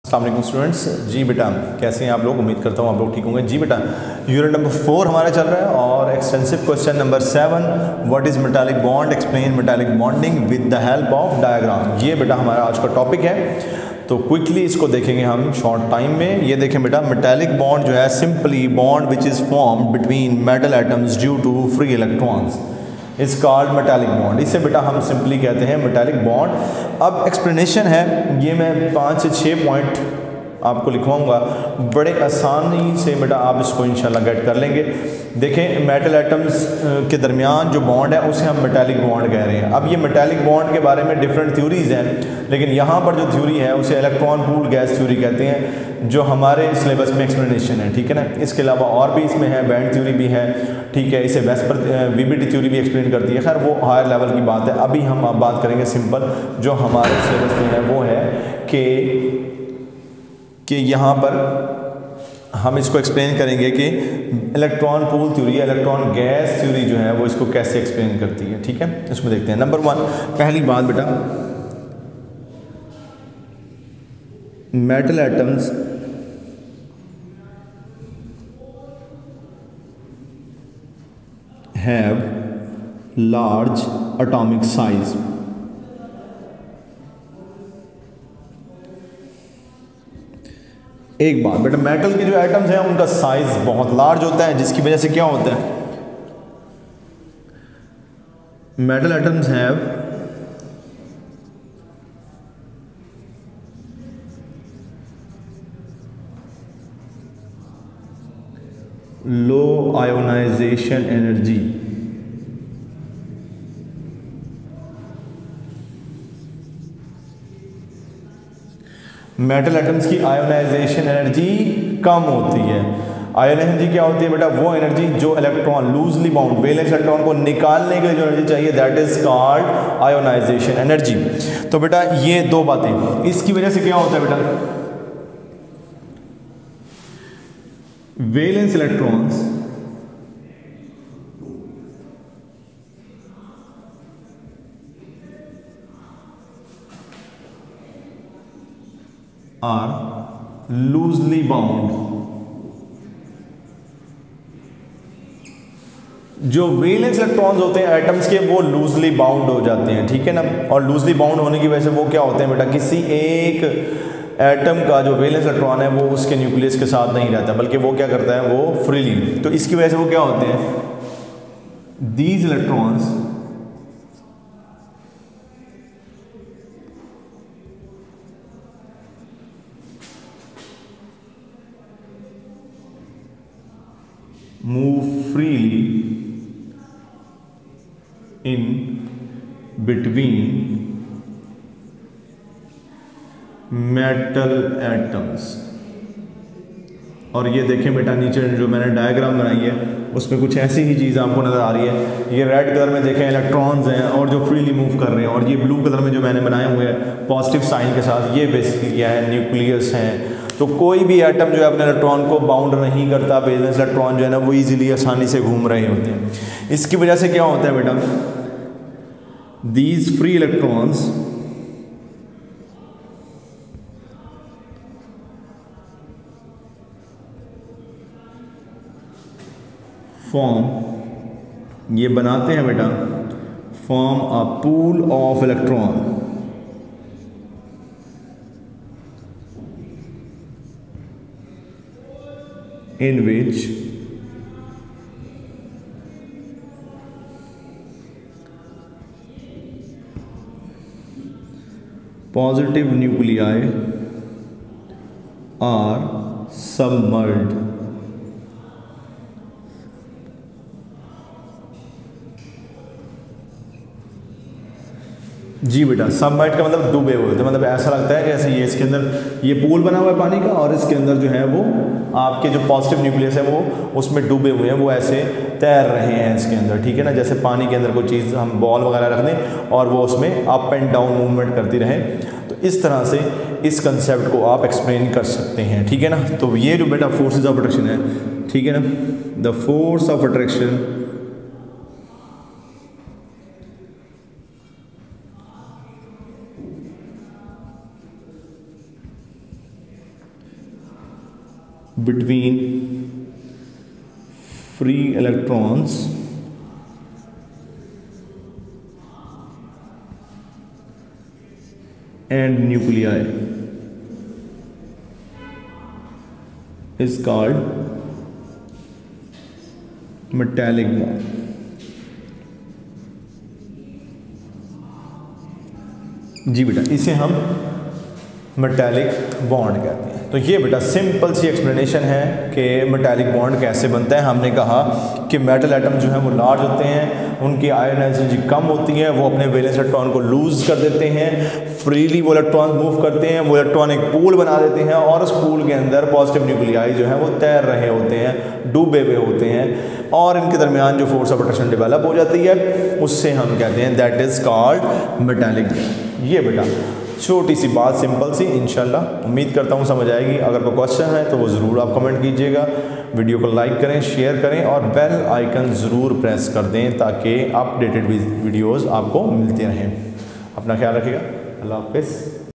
अस्सलाम वालेकुम स्टूडेंट्स। जी बेटा, कैसे हैं आप लोग? उम्मीद करता हूँ आप लोग ठीक होंगे। जी बेटा, यूनिट नंबर 4 हमारा चल रहा है और extensive question number 7, what is metallic bond, explain metallic bonding with the help of diagram. ये बेटा हमारा आज का टॉपिक है, तो क्विकली इसको देखेंगे हम शॉर्ट टाइम में। ये देखें बेटा, मेटालिक बॉन्ड जो है simply bond which is formed between metal atoms due to free electrons is called metallic bond. इसे बेटा हम सिंपली कहते हैं मेटालिक बॉन्ड। अब एक्सप्लेनेशन है, ये मैं 5 से 6 पॉइंट आपको लिखवाऊंगा, बड़े आसानी से बेटा आप इसको इंशाल्लाह गेट कर लेंगे। देखें, मेटल एटम्स के दरमियान जो बॉन्ड है उसे हम मेटालिक बॉन्ड कह रहे हैं। अब ये मेटालिक बॉन्ड के बारे में डिफरेंट थ्योरीज हैं, लेकिन यहाँ पर जो थ्योरी है उसे इलेक्ट्रॉन पूल गैस थ्योरी कहते हैं, जो हमारे सिलेबस में एक्सप्लेनेशन है, ठीक है ना। इसके अलावा और भी इसमें है, बैंड थ्योरी भी है, ठीक है। इसे वेस्पर वीबीटी थ्योरी भी एक्सप्लेन करती है। खैर वो हायर लेवल की बात है। अभी हम बात करेंगे सिंपल जो हमारे सिलेबस में है, वो है कि यहाँ पर हम इसको एक्सप्लेन करेंगे कि electron pool theory, electron gas theory जो है वो इसको कैसे एक्सप्लेन करती है, ठीक है। इसमें देखते हैं। नंबर 1, पहली बात बेटा, metal atoms have large atomic size. एक बात बेटा, मेटल के जो एटम्स हैं उनका साइज बहुत लार्ज होता है, जिसकी वजह से क्या होता है, metal atoms have low ionisation energy. Metal atoms की आयोनाइजेशन एनर्जी कम होती है। आयन एनर्जी क्या होती है बेटा? वो एनर्जी जो electron loosely bound valence electron को निकालने के लिए जो एनर्जी चाहिए, that is called ionisation energy. तो बेटा ये दो बातें, इसकी वजह से क्या होता है बेटा, valence electrons are loosely bound. जो वैलेंस इलेक्ट्रॉन्स होते हैं एटम्स के, वो लूजली बाउंड हो जाते हैं, ठीक है ना। और लूजली बाउंड होने की वजह से वो क्या होते हैं बेटा, किसी एक एटम का जो वैलेंस इलेक्ट्रॉन है वो उसके न्यूक्लियस के साथ नहीं रहता, बल्कि वो क्या करता है, वो फ्रीली। तो इसकी वजह से वो क्या होते हैं, these electrons move freely in between metal atoms। और ये देखें बेटा, नीचे जो मैंने डायग्राम बनाई है उसमें कुछ ऐसी ही चीज़ आपको नज़र आ रही है। ये रेड कलर में देखें इलेक्ट्रॉन्स हैं और जो फ्रीली मूव कर रहे हैं, और ये ब्लू कलर में जो मैंने बनाए हुए हैं पॉजिटिव साइन के साथ, ये बेसिकली क्या है, न्यूक्लियस हैं। तो कोई भी एटम जो है अपने इलेक्ट्रॉन को बाउंड नहीं करता, वैलेंस इलेक्ट्रॉन जो है ना वो इजीली आसानी से घूम रहे होते हैं। इसकी वजह से क्या होता है बेटा, दीज फ्री इलेक्ट्रॉन्स फॉर्म, ये बनाते हैं बेटा, form a pool of electron in which positive nuclei are submerged। जी बेटा, सबमर्ज का मतलब डूबे हुए थे, मतलब ऐसा लगता है कि ऐसे ये इसके अंदर ये पूल बना हुआ है पानी का, और इसके अंदर जो है वो आपके जो पॉजिटिव न्यूक्लियस है वो उसमें डूबे हुए हैं, वो ऐसे तैर रहे हैं इसके अंदर, ठीक है ना। जैसे पानी के अंदर कोई चीज़ हम बॉल वगैरह रख दें और वो उसमें अप एंड डाउन मूवमेंट करती रहे, तो इस तरह से इस कंसेप्ट को आप एक्सप्लेन कर सकते हैं, ठीक है ना। तो ये जो बेटा फोर्सेस ऑफ अट्रैक्शन है, ठीक है ना, the force of attraction between free electrons and nuclei is called metallic bond. जी बेटा, इसे हम मेटालिक बॉन्ड कहते हैं। तो ये बेटा सिंपल सी एक्सप्लेनेशन है कि मेटालिक बॉन्ड कैसे बनता है। हमने कहा कि मेटल एटम जो है वो लार्ज होते हैं, उनकी आयन एनर्जी कम होती है, वो अपने वैलेंस इलेक्ट्रॉन को लूज कर देते हैं, फ्रीली वो इलेक्ट्रॉन मूव करते हैं, वो इलेक्ट्रॉन एक पूल बना देते हैं और उस पूल के अंदर पॉजिटिव न्यूक्लियाई जो है वो तैर रहे होते हैं, डूबे हुए होते हैं, और इनके दरमियान जो फोर्स ऑफ अट्रैक्शन डेवलप हो जाती है उससे हम कहते हैं that is called metallic bond. ये बेटा छोटी सी बात, सिंपल सी, इंशाल्लाह उम्मीद करता हूँ समझ आएगी। अगर कोई क्वेश्चन है तो वो ज़रूर आप कमेंट कीजिएगा, वीडियो को लाइक करें, शेयर करें और बेल आइकन ज़रूर प्रेस कर दें ताकि अपडेटेड वीडियोज़ आपको मिलते रहें। अपना ख्याल रखिएगा। अल्लाह हाफ़िज़।